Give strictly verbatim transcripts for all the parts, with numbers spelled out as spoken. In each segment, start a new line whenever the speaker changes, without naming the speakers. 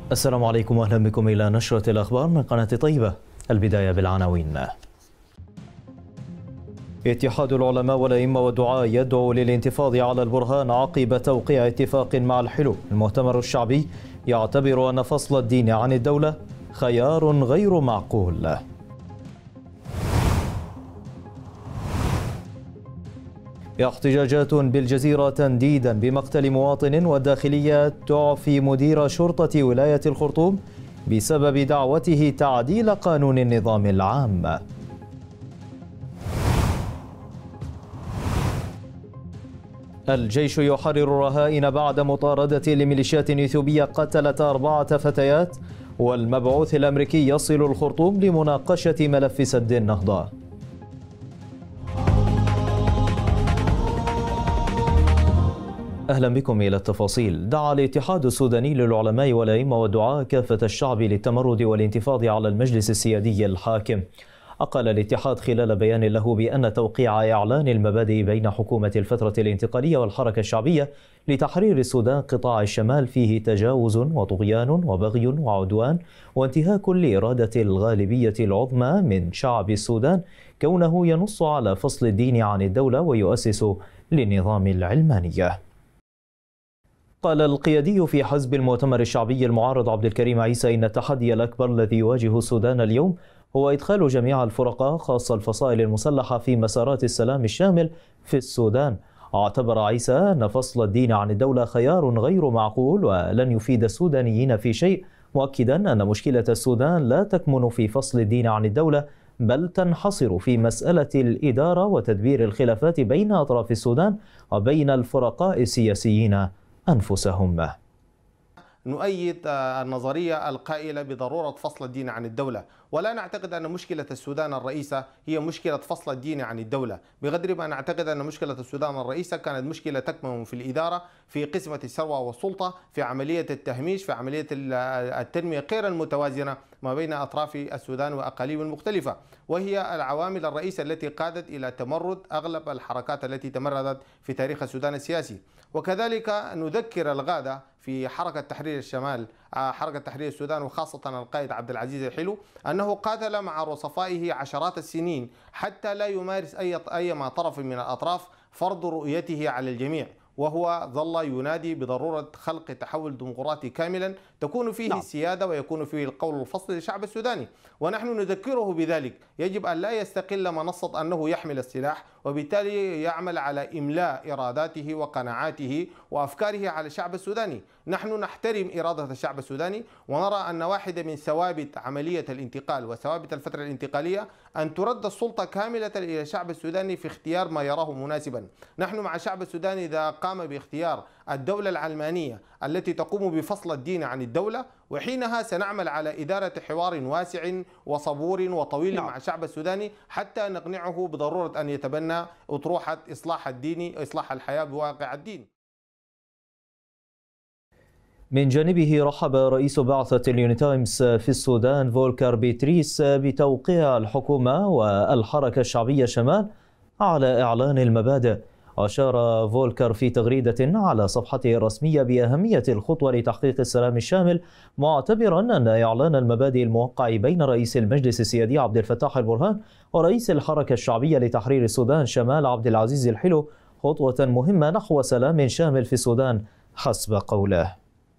السلام عليكم واهلا بكم الى نشرة الاخبار من قناة طيبة. البداية بالعناوين. اتحاد العلماء والائمة والدعاة يدعو للانتفاض على البرهان عقب توقيع اتفاق مع الحلو. المؤتمر الشعبي يعتبر ان فصل الدين عن الدولة خيار غير معقول. احتجاجات بالجزيرة تنديدا بمقتل مواطن، والداخلية تعفي مدير شرطة ولاية الخرطوم بسبب دعوته تعديل قانون النظام العام. الجيش يحرر رهائن بعد مطاردة لميليشيات إثيوبية قتلت أربعة فتيات، والمبعوث الأمريكي يصل الخرطوم لمناقشة ملف سد النهضة. أهلا بكم إلى التفاصيل. دعا الاتحاد السوداني للعلماء والأئمة والدعاة كافة الشعب للتمرد والانتفاض على المجلس السيادي الحاكم. أقل الاتحاد خلال بيان له بأن توقيع إعلان المبادئ بين حكومة الفترة الانتقالية والحركة الشعبية لتحرير السودان قطاع الشمال فيه تجاوز وطغيان وبغي وعدوان وانتهاك لإرادة الغالبية العظمى من شعب السودان، كونه ينص على فصل الدين عن الدولة ويؤسس للنظام العلمانية. قال القيادي في حزب المؤتمر الشعبي المعارض عبد الكريم عيسى إن التحدي الأكبر الذي يواجه السودان اليوم هو إدخال جميع الفرقاء خاصة الفصائل المسلحة في مسارات السلام الشامل في السودان. اعتبر عيسى أن فصل الدين عن الدولة خيار غير معقول ولن يفيد السودانيين في شيء، مؤكدا أن مشكلة السودان لا تكمن في فصل الدين عن الدولة، بل تنحصر في مسألة الإدارة وتدبير الخلافات بين أطراف السودان وبين الفرقاء السياسيين أنفسهم.
نؤيد النظرية القائلة بضرورة فصل الدين عن الدولة، ولا نعتقد أن مشكلة السودان الرئيسة هي مشكلة فصل الدين عن الدولة، بقدر ما نعتقد أن مشكلة السودان الرئيسة كانت مشكلة تكمن في الإدارة، في قسمة الثروة والسلطة، في عملية التهميش، في عملية التنمية غير المتوازنة ما بين أطراف السودان وأقاليم المختلفة، وهي العوامل الرئيسة التي قادت إلى تمرد أغلب الحركات التي تمردت في تاريخ السودان السياسي. وكذلك نذكر الغادة في حركة تحرير الشمال، حركة تحرير السودان، وخاصة القائد عبد العزيز الحلو، أنه قاتل مع رصفائه عشرات السنين حتى لا يمارس أي أيما طرف من الأطراف فرض رؤيته على الجميع، وهو ظل ينادي بضرورة خلق تحول ديمقراطي كاملا تكون فيه نعم. السيادة ويكون فيه القول الفصل للشعب السوداني، ونحن نذكره بذلك. يجب أن لا يستقل منصة أنه يحمل السلاح، وبالتالي يعمل على إملاء إراداته وقناعاته وأفكاره على الشعب السوداني. نحن نحترم إرادة الشعب السوداني، ونرى أن واحدة من ثوابت عملية الانتقال وثوابت الفترة الانتقالية أن ترد السلطة كاملة إلى الشعب السوداني في اختيار ما يراه مناسبا. نحن مع الشعب السوداني إذا قام باختيار الدولة العلمانية التي تقوم بفصل الدين عن الدولة، وحينها سنعمل على إدارة حوار واسع وصبور وطويل نعم. مع الشعب السوداني حتى نقنعه بضرورة أن يتبنى أطروحة إصلاح الدين، إصلاح الحياة بواقع الدين.
من جانبه رحب رئيس بعثة اليوني تايمز في السودان فولكر بيتريس بتوقيع الحكومة والحركة الشعبية شمال على إعلان المبادئ. أشار فولكر في تغريدة على صفحته الرسمية بأهمية الخطوة لتحقيق السلام الشامل، معتبرا أن إعلان المبادئ الموقع بين رئيس المجلس السيادي عبد الفتاح البرهان ورئيس الحركة الشعبية لتحرير السودان شمال عبد العزيز الحلو خطوة مهمة نحو سلام شامل في السودان حسب قوله.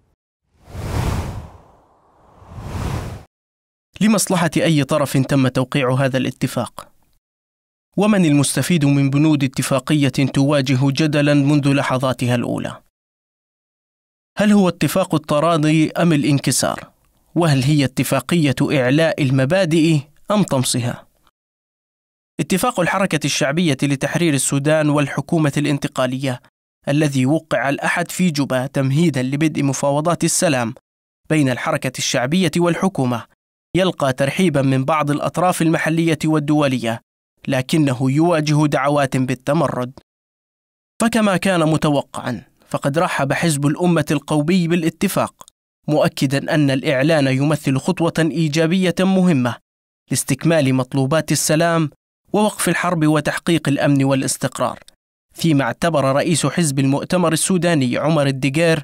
لمصلحة أي طرف تم توقيع هذا الاتفاق؟ ومن المستفيد من بنود اتفاقية تواجه جدلا منذ لحظاتها الأولى؟ هل هو اتفاق التراضي أم الانكسار؟ وهل هي اتفاقية إعلاء المبادئ أم طمسها؟ اتفاق الحركة الشعبية لتحرير السودان والحكومة الانتقالية الذي وقع الأحد في جوبا تمهيدا لبدء مفاوضات السلام بين الحركة الشعبية والحكومة يلقى ترحيبا من بعض الأطراف المحلية والدولية، لكنه يواجه دعوات بالتمرد. فكما كان متوقعا، فقد رحب حزب الأمة القومي بالاتفاق، مؤكدا أن الإعلان يمثل خطوة إيجابية مهمة لاستكمال مطلوبات السلام ووقف الحرب وتحقيق الأمن والاستقرار. فيما اعتبر رئيس حزب المؤتمر السوداني عمر الدقير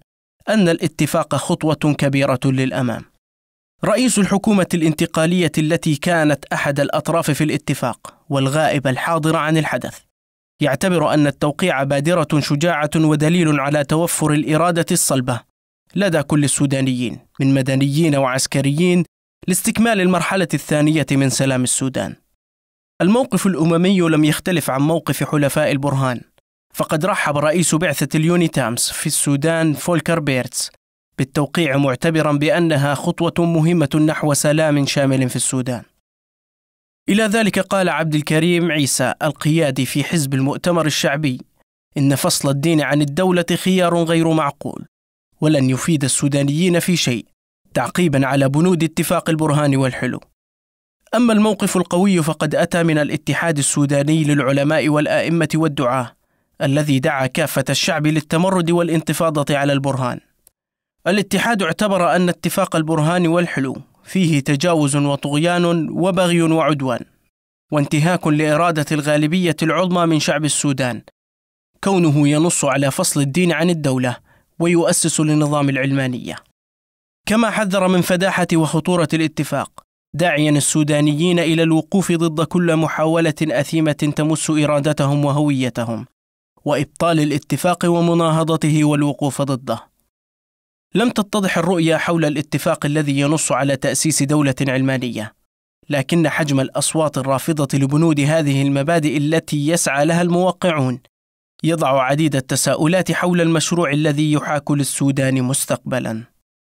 أن الاتفاق خطوة كبيرة للأمام. رئيس الحكومة الانتقالية التي كانت أحد الأطراف في الاتفاق والغائب الحاضر عن الحدث يعتبر أن التوقيع بادرة شجاعة ودليل على توفر الإرادة الصلبة لدى كل السودانيين من مدنيين وعسكريين لاستكمال المرحلة الثانية من سلام السودان. الموقف الأممي لم يختلف عن موقف حلفاء البرهان، فقد رحب رئيس بعثة اليونيتامس في السودان فولكر بيرتس بالتوقيع معتبرا بأنها خطوة مهمة نحو سلام شامل في السودان. إلى ذلك قال عبد الكريم عيسى القيادي في حزب المؤتمر الشعبي إن فصل الدين عن الدولة خيار غير معقول ولن يفيد السودانيين في شيء تعقيبا على بنود اتفاق البرهان والحلو. أما الموقف القوي فقد أتى من الاتحاد السوداني للعلماء والآئمة والدعاة الذي دعا كافة الشعب للتمرد والانتفاضة على البرهان. الاتحاد اعتبر أن اتفاق البرهان والحلو فيه تجاوز وطغيان وبغي وعدوان وانتهاك لإرادة الغالبية العظمى من شعب السودان، كونه ينص على فصل الدين عن الدولة ويؤسس لنظام العلمانية. كما حذر من فداحة وخطورة الاتفاق، داعيا السودانيين إلى الوقوف ضد كل محاولة أثيمة تمس إرادتهم وهويتهم، وإبطال الاتفاق ومناهضته والوقوف ضده. لم تتضح الرؤية حول الاتفاق الذي ينص على تأسيس دولة علمانية، لكن حجم الأصوات الرافضة لبنود هذه المبادئ التي يسعى لها الموقعون يضع عديد التساؤلات حول المشروع الذي يحاك للسودان مستقبلاً.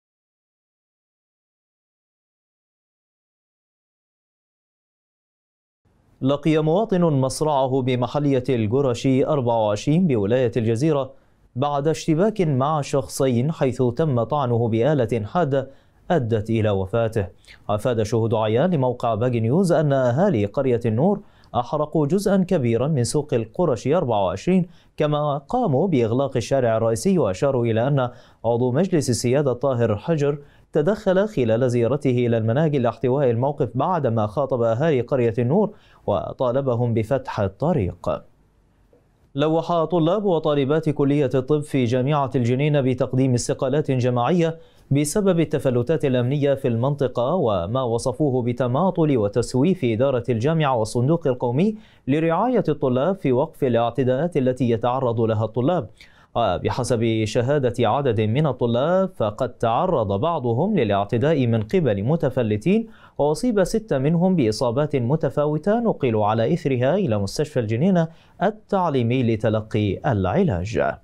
لقي مواطن مصرعه بمحلية القرشي أربعة وعشرين بولاية الجزيرة بعد اشتباك مع شخصين حيث تم طعنه بآلة حادة أدت إلى وفاته. أفاد شهود عيان لموقع باقي نيوز أن أهالي قرية النور أحرقوا جزءا كبيرا من سوق القرشي أربعة وعشرين، كما قاموا بإغلاق الشارع الرئيسي، وأشاروا إلى أن عضو مجلس السيادة طاهر حجر تدخل خلال زيارته إلى المناجل لاحتواء الموقف بعدما خاطب أهالي قرية النور وطالبهم بفتح الطريق. لوح طلاب وطالبات كلية الطب في جامعة الجنين بتقديم استقالات جماعية بسبب التفلتات الأمنية في المنطقة، وما وصفوه بتماطل وتسويف إدارة الجامعة والصندوق القومي لرعاية الطلاب في وقف الاعتداءات التي يتعرض لها الطلاب. وبحسب شهادة عدد من الطلاب فقد تعرض بعضهم للاعتداء من قبل متفلتين، وأصيب ستة منهم بإصابات متفاوتة نقلوا على إثرها إلى مستشفى الجنينة التعليمي لتلقي العلاج.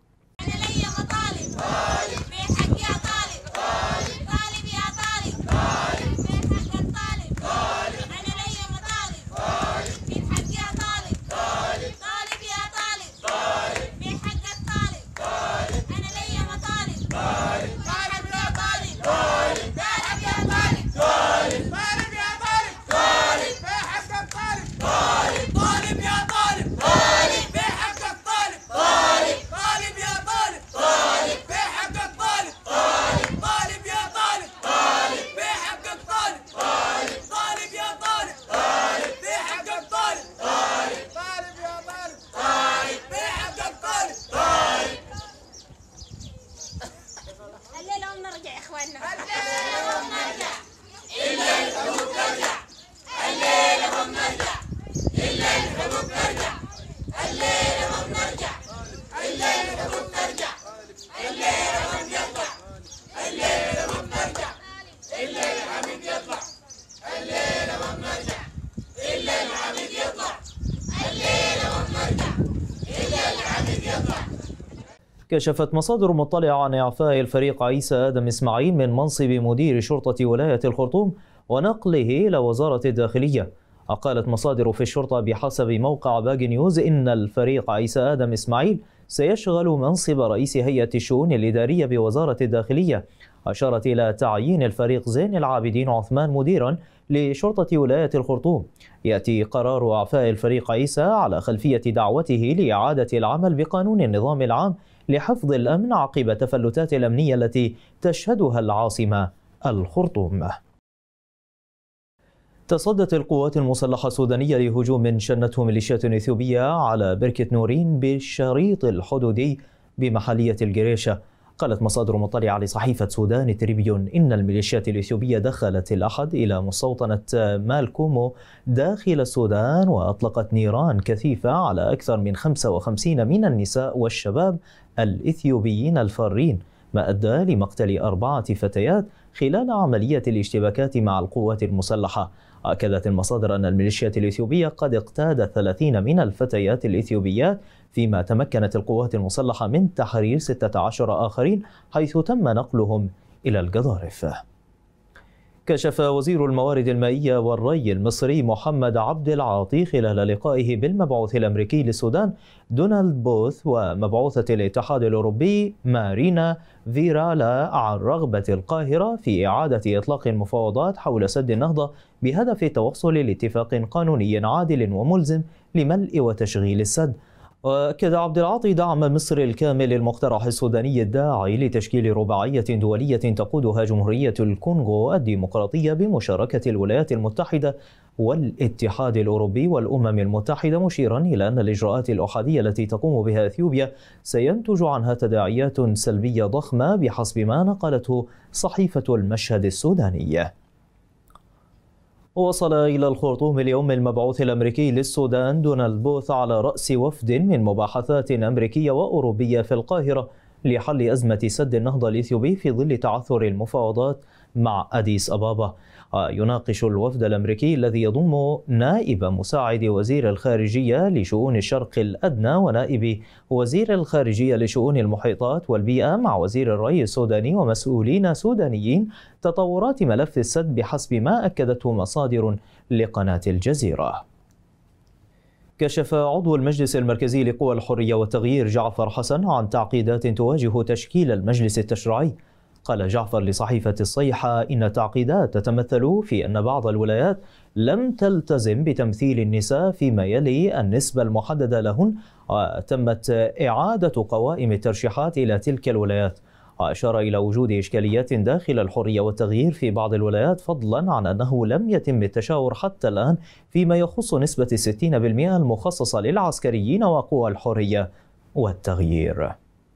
كشفت مصادر مطلعة عن إعفاء الفريق عيسى آدم إسماعيل من منصب مدير شرطة ولاية الخرطوم ونقله إلى وزارة الداخلية. قالت مصادر في الشرطة بحسب موقع باقي نيوز إن الفريق عيسى آدم إسماعيل سيشغل منصب رئيس هيئة الشؤون الإدارية بوزارة الداخلية. أشارت إلى تعيين الفريق زين العابدين عثمان مديرا لشرطة ولاية الخرطوم. يأتي قرار إعفاء الفريق عيسى على خلفية دعوته لإعادة العمل بقانون النظام العام لحفظ الأمن عقب تفلتات الأمنية التي تشهدها العاصمة الخرطوم. تصدت القوات المسلحة السودانية لهجوم شنته ميليشيات إثيوبية على بركة نورين بالشريط الحدودي بمحلية القريشة. قالت مصادر مطلعة لصحيفة سودان تريبيون إن الميليشيات الإثيوبية دخلت الأحد إلى مستوطنة مالكومو داخل السودان وأطلقت نيران كثيفة على أكثر من خمسة وخمسين من النساء والشباب الإثيوبيين الفارين، ما أدى لمقتل أربعة فتيات خلال عملية الاشتباكات مع القوات المسلحة. أكدت المصادر أن الميليشيات الإثيوبية قد اقتادت ثلاثين من الفتيات الإثيوبيات، فيما تمكنت القوات المسلحة من تحرير ستة عشر آخرين حيث تم نقلهم إلى القضارف. كشف وزير الموارد المائية والري المصري محمد عبد العاطي خلال لقائه بالمبعوث الأمريكي للسودان دونالد بوث ومبعوثة الاتحاد الأوروبي مارينا فيرالا عن رغبة القاهرة في إعادة إطلاق المفاوضات حول سد النهضة بهدف التوصل لاتفاق قانوني عادل وملزم لملء وتشغيل السد. وأكد عبد العاطي دعم مصر الكامل للمقترح السوداني الداعي لتشكيل رباعية دولية تقودها جمهورية الكونغو الديمقراطية بمشاركة الولايات المتحدة والاتحاد الأوروبي والأمم المتحدة، مشيرا إلى أن الإجراءات الأحادية التي تقوم بها أثيوبيا سينتج عنها تداعيات سلبية ضخمة بحسب ما نقلته صحيفة المشهد السودانية. وصل إلى الخرطوم اليوم المبعوث الأمريكي للسودان دونالد بوث على رأس وفد من مباحثات أمريكية وأوروبية في القاهرة لحل أزمة سد النهضة الإثيوبي في ظل تعثر المفاوضات مع أديس أبابا. يناقش الوفد الأمريكي الذي يضم نائب مساعد وزير الخارجية لشؤون الشرق الأدنى ونائب وزير الخارجية لشؤون المحيطات والبيئة مع وزير الري السوداني ومسؤولين سودانيين تطورات ملف السد بحسب ما أكدته مصادر لقناة الجزيرة. كشف عضو المجلس المركزي لقوى الحرية والتغيير جعفر حسن عن تعقيدات تواجه تشكيل المجلس التشريعي. قال جعفر لصحيفة الصيحة إن التعقيدات تتمثل في أن بعض الولايات لم تلتزم بتمثيل النساء فيما يلي النسبة المحددة لهن، وتمت إعادة قوائم الترشيحات إلى تلك الولايات. وأشار إلى وجود إشكاليات داخل الحرية والتغيير في بعض الولايات، فضلا عن أنه لم يتم التشاور حتى الآن فيما يخص نسبة الستين بالمئة المخصصة للعسكريين وقوى الحرية والتغيير.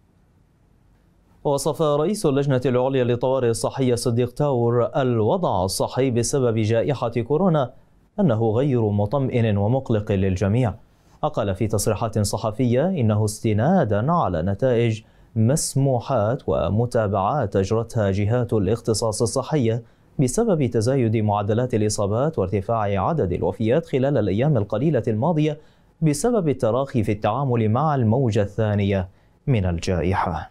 وصف رئيس اللجنة العليا للطوارئ الصحية صديق تاور الوضع الصحي بسبب جائحة كورونا أنه غير مطمئن ومقلق للجميع. أقال في تصريحات صحفية إنه استنادا على نتائج مسموحات ومتابعات أجرتها جهات الاختصاص الصحية بسبب تزايد معدلات الإصابات وارتفاع عدد الوفيات خلال الأيام القليلة الماضية بسبب التراخي في التعامل مع الموجة الثانية من الجائحة.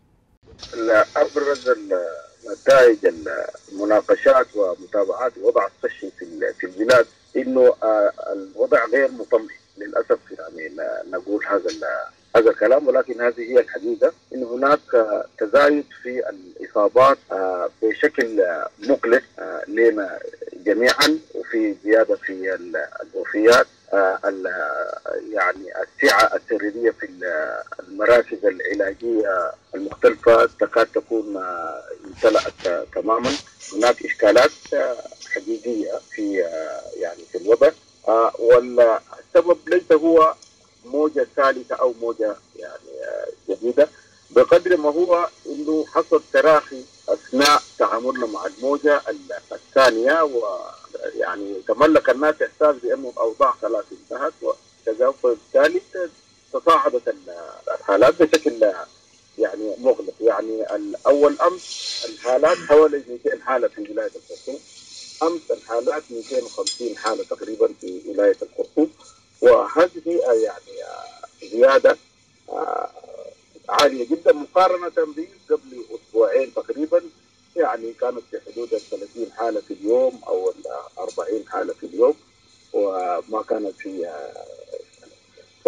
أبرز نتائج المناقشات ومتابعات الوضع الصحي في البلاد إنه الوضع غير مطمئن للأسف، يعني نقول هذا هذا الكلام، ولكن هذه هي الحقيقة، إن هناك تزايد في الإصابات بشكل مقلق لنا جميعا، وفي زيادة في الوفيات. يعني السعة السريرية في المراكز العلاجية المختلفة تكاد تكون امتلأت تماما. هناك إشكالات حقيقية في يعني في الوضع، والسبب ليس هو موجة ثالثة أو موجة يعني جديدة، بقدر ما هو إنه حصل تراخي أثناء تعاملنا مع الموجة الثانية، ويعني تملك الناس إحساس بأنه الأوضاع خلاص انتهت وكذا، فبالتالي تصاعدت الحالات بشكل يعني مغلق. يعني الأول أمس الحالات حوالي مئتين حالة في ولاية الخرطوم، أمس الحالات مئتين وخمسين حالة تقريبا في ولاية الخرطوم، وهذه يعني زيادة عالية جدا مقارنة بقبل أسبوعين تقريبا، يعني كانت في حدود ثلاثين حالة في اليوم أو أربعين حالة في اليوم، وما كانت في ف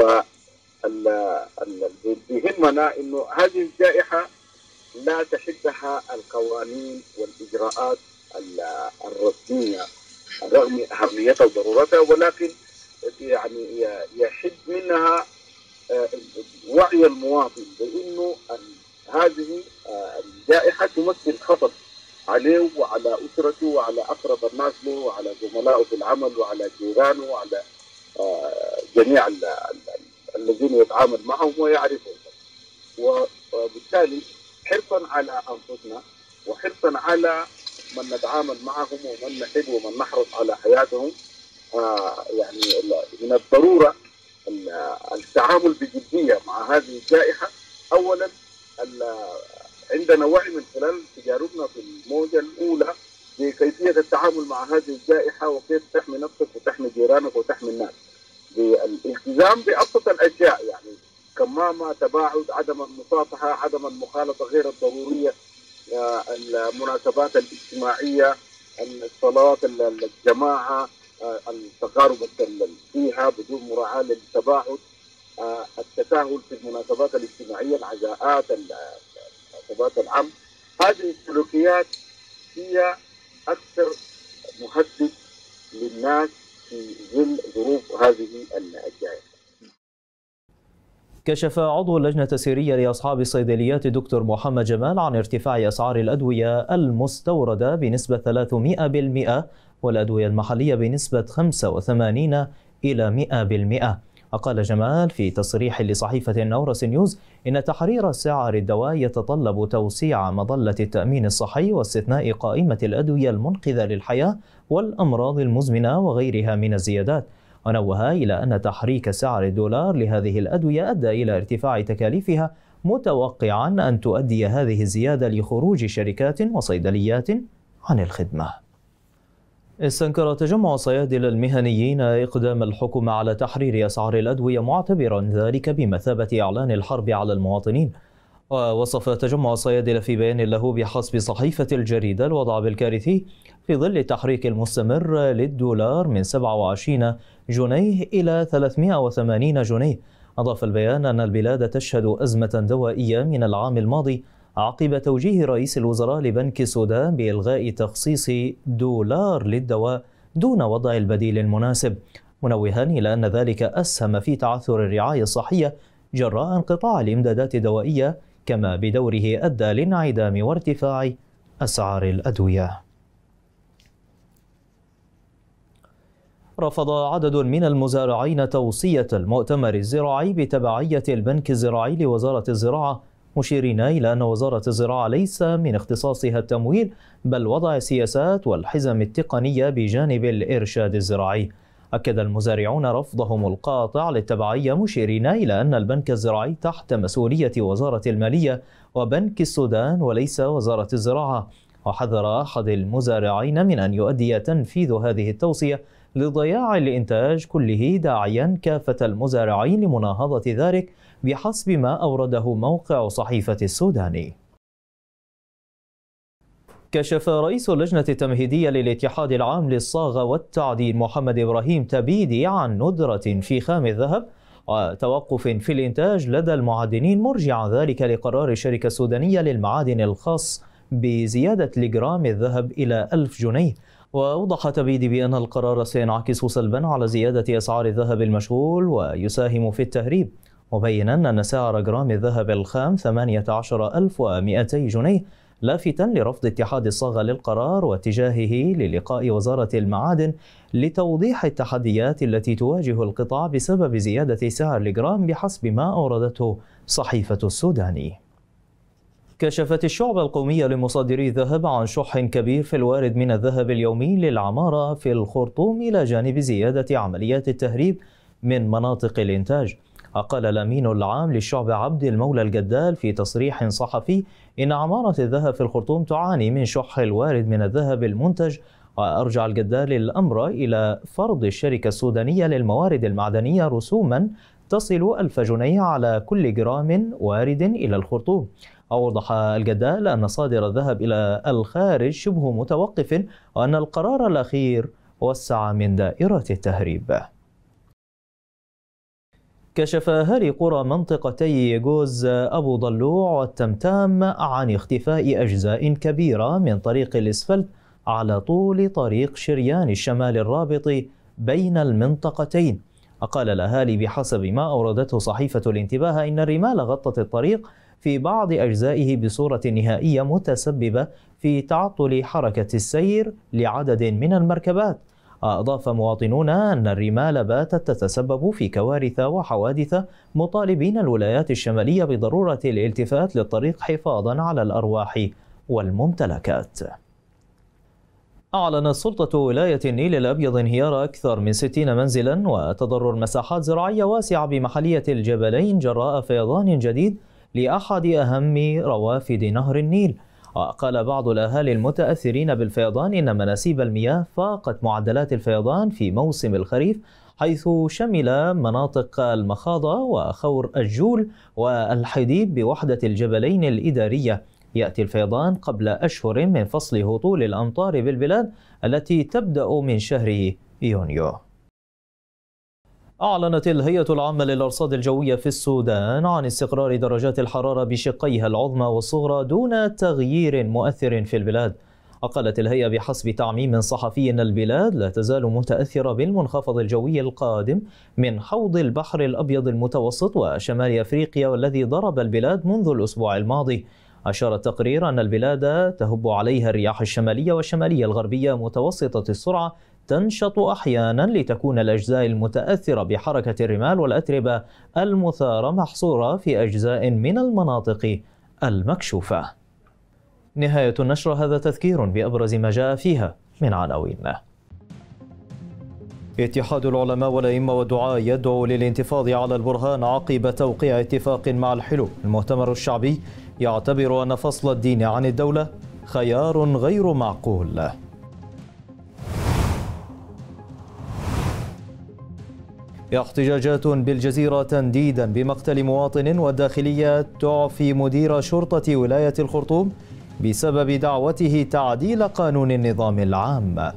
يهمنا إنه هذه الجائحة لا تحدها القوانين والإجراءات الرسمية رغم أهميتها وضرورتها، ولكن يعني يحد منها وعي المواطن بأنه هذه الجائحة تمثل خطر عليه وعلى أسرته وعلى أقرب الناس له وعلى زملائه في العمل وعلى جيرانه وعلى جميع الذين يتعامل معهم ويعرفهم. وبالتالي حرصا على أنفسنا وحرصا على من نتعامل معهم ومن نحب ومن نحرص على حياتهم. آه يعني من الضرورة التعامل بجدية مع هذه الجائحة. أولا عندنا وعي من خلال تجاربنا في الموجة الأولى بكيفية التعامل مع هذه الجائحة وكيف تحمي نفسك وتحمي جيرانك وتحمي الناس، بالالتزام بأبسط الأشياء يعني كمامة، تباعد، عدم المصافحة، عدم المخالطة غير الضرورية، المناسبات الاجتماعية، الصلاة، الجماعة، التقارب فيها بدون مراعاة للتباعد، التساهل في المناسبات الاجتماعية، العزاءات، مناسبات العام. هذه السلوكيات هي أكثر مهدد للناس في ظل ظروف هذه الجائحة.
كشف عضو اللجنة السرية لأصحاب الصيدليات دكتور محمد جمال عن ارتفاع أسعار الأدوية المستوردة بنسبة ثلاثمئة بالمئة والأدوية المحلية بنسبة خمسة وثمانين إلى مئة بالمئة. وقال جمال في تصريح لصحيفة نورس نيوز إن تحرير سعر الدواء يتطلب توسيع مظلة التأمين الصحي واستثناء قائمة الأدوية المنقذة للحياة والأمراض المزمنة وغيرها من الزيادات. ونوه إلى أن تحريك سعر الدولار لهذه الأدوية أدى إلى ارتفاع تكاليفها، متوقعا أن تؤدي هذه الزيادة لخروج شركات وصيدليات عن الخدمة. استنكر تجمع الصيادلة المهنيين إقدام الحكومة على تحرير أسعار الأدوية، معتبرا ذلك بمثابة إعلان الحرب على المواطنين. ووصف تجمع الصيادلة في بيان له بحسب صحيفة الجريدة الوضع بالكارثي في ظل التحريك المستمر للدولار من سبعة وعشرين جنيه إلى ثلاثمئة وثمانين جنيه. أضاف البيان أن البلاد تشهد أزمة دوائية من العام الماضي عقب توجيه رئيس الوزراء لبنك السودان بإلغاء تخصيص دولار للدواء دون وضع البديل المناسب، منوها إلى أن ذلك أسهم في تعثر الرعاية الصحية جراء انقطاع الإمدادات الدوائية، كما بدوره أدى لانعدام وارتفاع أسعار الأدوية. رفض عدد من المزارعين توصية المؤتمر الزراعي بتبعية البنك الزراعي لوزارة الزراعة، مشيرين إلى أن وزارة الزراعة ليس من اختصاصها التمويل بل وضع السياسات والحزم التقنية بجانب الإرشاد الزراعي. أكد المزارعون رفضهم القاطع للتبعية، مشيرين إلى أن البنك الزراعي تحت مسؤولية وزارة المالية وبنك السودان وليس وزارة الزراعة. وحذر أحد المزارعين من أن يؤدي تنفيذ هذه التوصية لضياع الإنتاج كله، داعيا كافة المزارعين لمناهضة ذلك بحسب ما أورده موقع صحيفة السوداني. كشف رئيس اللجنة التمهيدية للاتحاد العام للصاغة والتعدين محمد إبراهيم تبيدي عن ندرة في خام الذهب وتوقف في الإنتاج لدى المعدنين، مرجعا ذلك لقرار الشركة السودانية للمعادن الخاص بزيادة لجرام الذهب إلى ألف جنيه. وأوضح تبيدي بأن القرار سينعكس سلبا على زيادة أسعار الذهب المشغول ويساهم في التهريب، مبينا أن سعر جرام الذهب الخام ثمانية عشر ألف ومئتي جنيه، لافتا لرفض اتحاد الصاغة للقرار واتجاهه للقاء وزارة المعادن لتوضيح التحديات التي تواجه القطاع بسبب زيادة سعر الجرام بحسب ما أوردته صحيفة السوداني. كشفت الشعبة القومية لمصدري الذهب عن شح كبير في الوارد من الذهب اليومي للعمارة في الخرطوم، إلى جانب زيادة عمليات التهريب من مناطق الإنتاج. قال الأمين العام للشعبة عبد المولى الجدال في تصريح صحفي إن عمارة الذهب في الخرطوم تعاني من شح الوارد من الذهب المنتج. وأرجع الجدال الأمر إلى فرض الشركة السودانية للموارد المعدنية رسوما تصل ألف جنيه على كل جرام وارد إلى الخرطوم. أوضح الجدال أن صادر الذهب إلى الخارج شبه متوقف، وأن القرار الأخير وسع من دائرة التهريب. كشف أهالي قرى منطقتي جوز أبو ضلوع والتمتام عن اختفاء أجزاء كبيرة من طريق الإسفلت على طول طريق شريان الشمال الرابط بين المنطقتين. أقال الأهالي بحسب ما أوردته صحيفة الانتباه إن الرمال غطت الطريق في بعض أجزائه بصورة نهائية، متسببة في تعطل حركة السير لعدد من المركبات. أضاف مواطنون أن الرمال باتت تتسبب في كوارث وحوادث، مطالبين الولايات الشمالية بضرورة الالتفات للطريق حفاظا على الأرواح والممتلكات. أعلنت سلطة ولاية النيل الأبيض انهيار أكثر من ستين منزلا وتضرر مساحات زراعية واسعة بمحلية الجبلين جراء فيضان جديد لأحد أهم روافد نهر النيل. وقال بعض الأهالي المتأثرين بالفيضان إن مناسيب المياه فاقت معدلات الفيضان في موسم الخريف، حيث شمل مناطق المخاضة وخور الجول والحديد بوحدة الجبلين الإدارية. يأتي الفيضان قبل أشهر من فصل هطول الأمطار بالبلاد التي تبدأ من شهر يونيو. أعلنت الهيئة العامة للأرصاد الجوية في السودان عن استقرار درجات الحرارة بشقيها العظمى والصغرى دون تغيير مؤثر في البلاد. وقالت الهيئة بحسب تعميم صحفي أن البلاد لا تزال متأثرة بالمنخفض الجوي القادم من حوض البحر الأبيض المتوسط وشمال أفريقيا والذي ضرب البلاد منذ الأسبوع الماضي. أشار التقرير أن البلاد تهب عليها الرياح الشمالية والشمالية الغربية متوسطة السرعة تنشط أحيانا لتكون الأجزاء المتأثرة بحركة الرمال والأتربة المثارة محصورة في أجزاء من المناطق المكشوفة. نهاية النشرة، هذا تذكير بأبرز ما جاء فيها من عناوين. اتحاد العلماء والأئمة والدعاة يدعو للانتفاض على البرهان عقب توقيع اتفاق مع الحلو. المؤتمر الشعبي يعتبر أن فصل الدين عن الدولة خيار غير معقول. احتجاجات بالجزيرة تنديدا بمقتل مواطن، والداخلية تعفي مدير شرطة ولاية الخرطوم بسبب دعوته تعديل قانون النظام العام.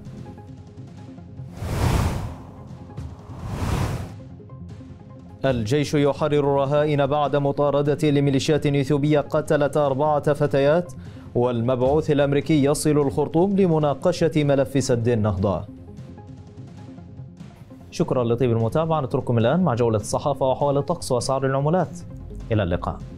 الجيش يحرر الرهائن بعد مطاردة لميليشيات إثيوبية قتلت أربعة فتيات، والمبعوث الأمريكي يصل الخرطوم لمناقشة ملف سد النهضة. شكرا لطيب المتابعة، نترككم الآن مع جولة الصحافة وأحوال الطقس وأسعار العملات. إلى اللقاء.